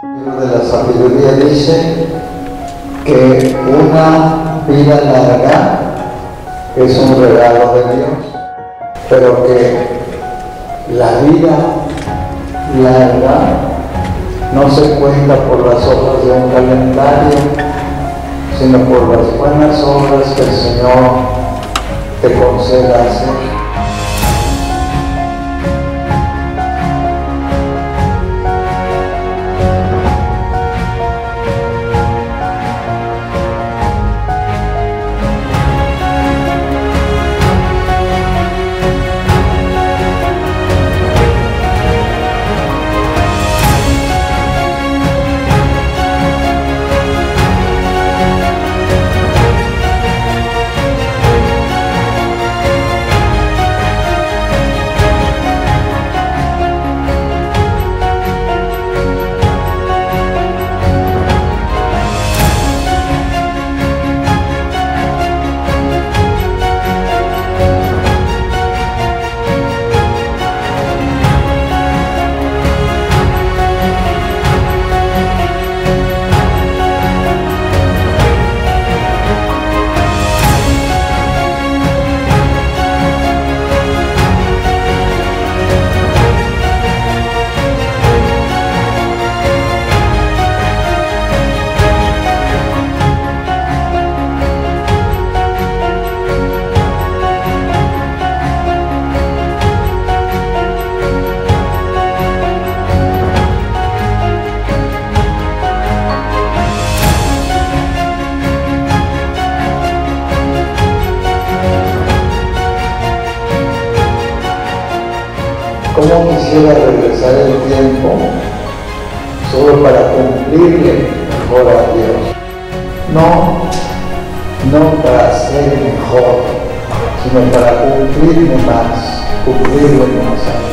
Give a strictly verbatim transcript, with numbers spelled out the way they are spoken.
El libro de la sabiduría dice que una vida larga es un regalo de Dios, pero que la vida larga no se cuenta por las hojas de un calendario, sino por las buenas obras que el Señor te conceda hacer. ¿Cómo quisiera regresar el tiempo solo para cumplirle mejor a Dios? No, no para ser mejor, sino para cumplirme más, cumplirle más a Dios.